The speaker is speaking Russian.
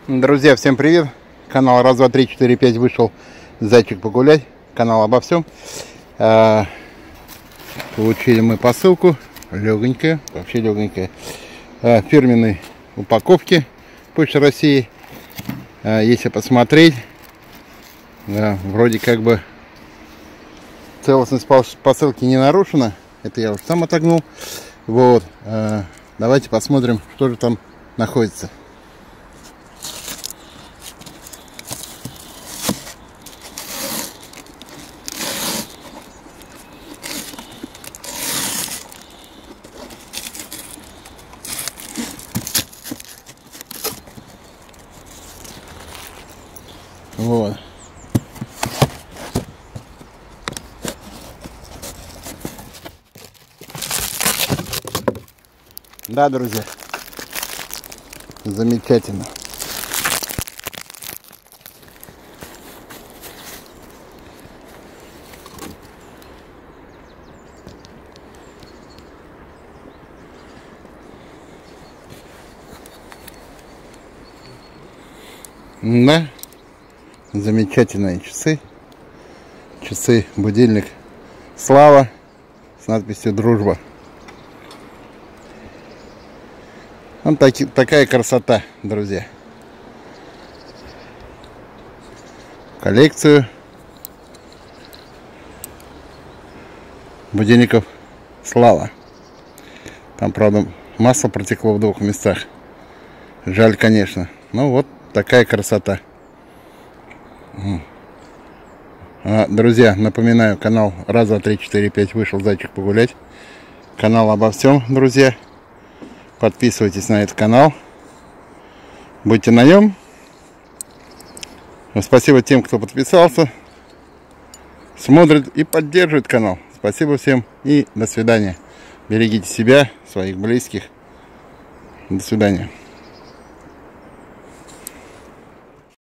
Друзья, всем привет! Канал раз, два, три, четыре, пять вышел зайчик погулять. Канал обо всем. Получили мы посылку. Легонькая, вообще легонькая. Фирменной упаковки Почты России. Если посмотреть, вроде как бы целостность посылки не нарушена. Это я уже сам отогнул. Вот. Давайте посмотрим, что же там находится. Вот. Да, друзья, замечательно. Да, замечательные часы. Часы-будильник Слава с надписью «Дружба». Вот такая красота, друзья. Коллекцию будильников Слава. Там, правда, масло протекло в двух местах. Жаль, конечно. Ну вот такая красота. Друзья, напоминаю, канал раз, два, три, четыре, пять вышел зайчик погулять. Канал обо всем, друзья. Подписывайтесь на этот канал. Будьте на нем. Спасибо тем, кто подписался, смотрит и поддерживает канал. Спасибо всем и до свидания. Берегите себя, своих близких. До свидания.